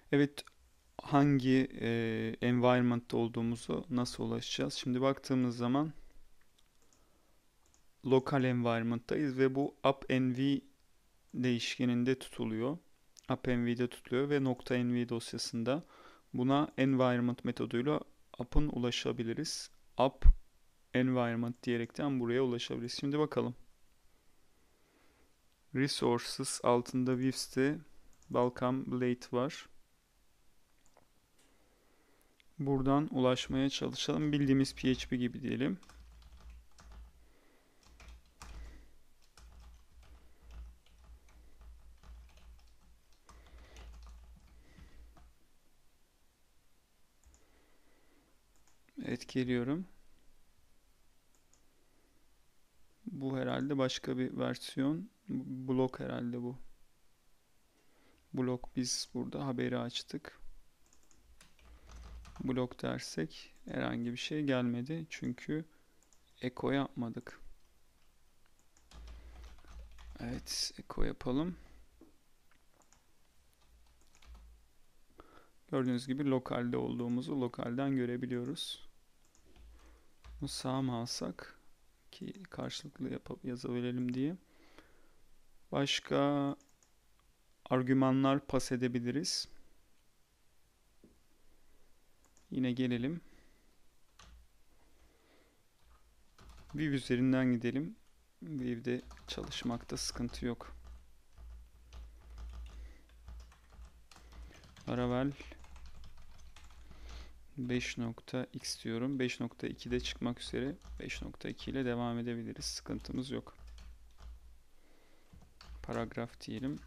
Evet, hangi environment'ta olduğumuzu nasıl ulaşacağız? Şimdi baktığımız zaman lokal environment'tayız ve bu appNv değişkeninde tutuluyor. AppNv'de tutuluyor ve .nv dosyasında buna environment metoduyla app'ın ulaşabiliriz. App environment diyerekten buraya ulaşabiliriz. Şimdi bakalım. Resources altında Vivs'te Welcome Blade var. Buradan ulaşmaya çalışalım. Bildiğimiz PHP gibi diyelim. Evet, geliyorum. Bu herhalde başka bir versiyon. Blok herhalde bu. Blok, biz burada haberi açtık. Blok dersek herhangi bir şey gelmedi. Çünkü echo yapmadık. Evet, echo yapalım. Gördüğünüz gibi lokalde olduğumuzu lokalden görebiliyoruz. Bunu sağa mı alsak ki karşılıklı yapıp yazabilelim diye. Başka argümanlar pas edebiliriz. Yine gelelim. View üzerinden gidelim. View'de çalışmakta sıkıntı yok. Laravel 5.x diyorum. 5.2'de çıkmak üzere. 5.2 ile devam edebiliriz. Sıkıntımız yok. Paragraf diyelim.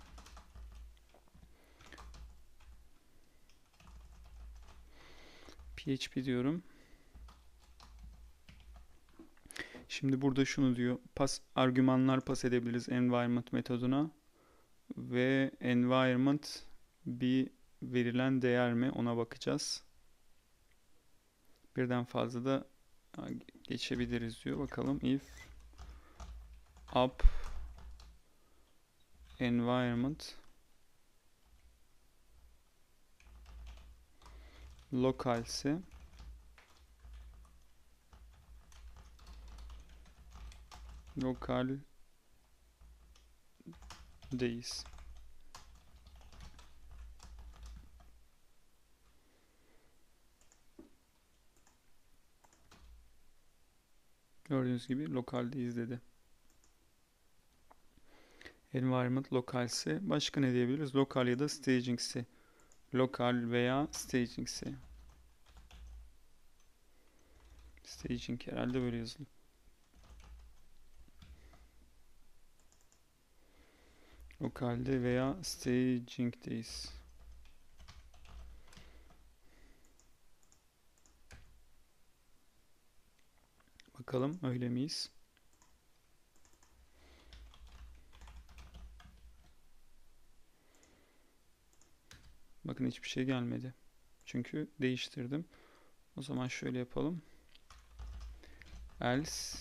PHP diyorum. Şimdi burada şunu diyor. Argümanlar pas edebiliriz environment metoduna. Ve environment bir verilen değer mi, ona bakacağız. Birden fazla da geçebiliriz diyor. Bakalım, if app environment lokalse lokaldeyiz. Gördüğünüz gibi lokaldeyiz dedi. Environment lokalse başka ne diyebiliriz? Lokal ya da staging'si. Lokal veya staging'si. Staging herhalde böyle yazılıyor. Lokalde veya staging'deyiz. Bakalım öyle miyiz? Bakın, hiçbir şey gelmedi. Çünkü değiştirdim. O zaman şöyle yapalım. Else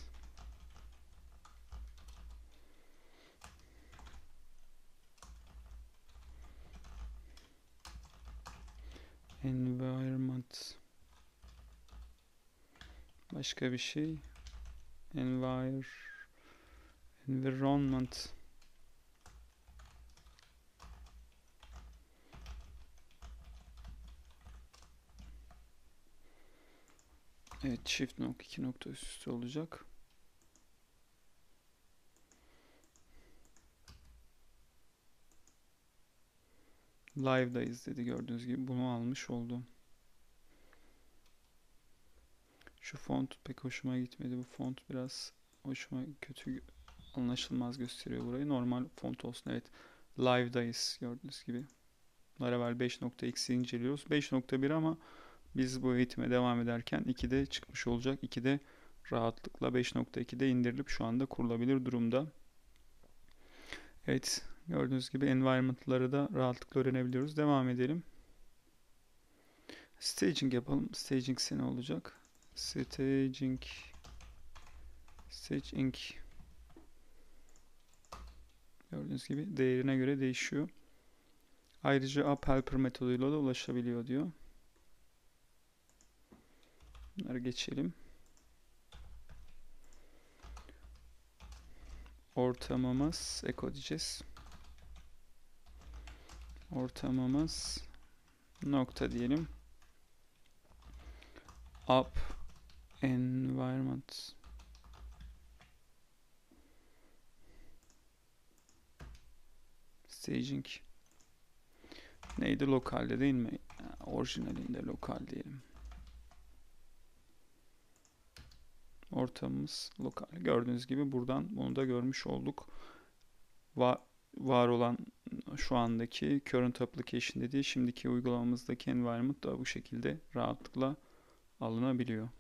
environment başka bir şey. Environment evet, shift nokta 2 nokta üst üste olacak. Live'dayız dedi, gördüğünüz gibi bunu almış oldum. Şu font pek hoşuma gitmedi. Bu font biraz hoşuma kötü, anlaşılmaz gösteriyor burayı. Normal font olsun. Evet. Live'dayız gördüğünüz gibi. Laravel 5.x'i inceliyoruz. 5.1 ama biz bu eğitime devam ederken 2'de çıkmış olacak. 2'de rahatlıkla 5.2'de indirilip şu anda kurulabilir durumda. Evet. Gördüğünüz gibi environment'ları da rahatlıkla öğrenebiliyoruz. Devam edelim. Staging yapalım. Staging ne olacak? Staging gördüğünüz gibi değerine göre değişiyor. Ayrıca app helper metoduyla da ulaşabiliyor diyor. Bunları geçelim. Ortamımız echo diyeceğiz. Ortamımız nokta diyelim. App environment staging neydi? Lokalde değil mi? Orijinalinde lokal diyelim. Ortamımız lokal. Gördüğünüz gibi buradan bunu da görmüş olduk. Var olan şu andaki current application dediği şimdiki uygulamamızdaki environment da bu şekilde rahatlıkla alınabiliyor.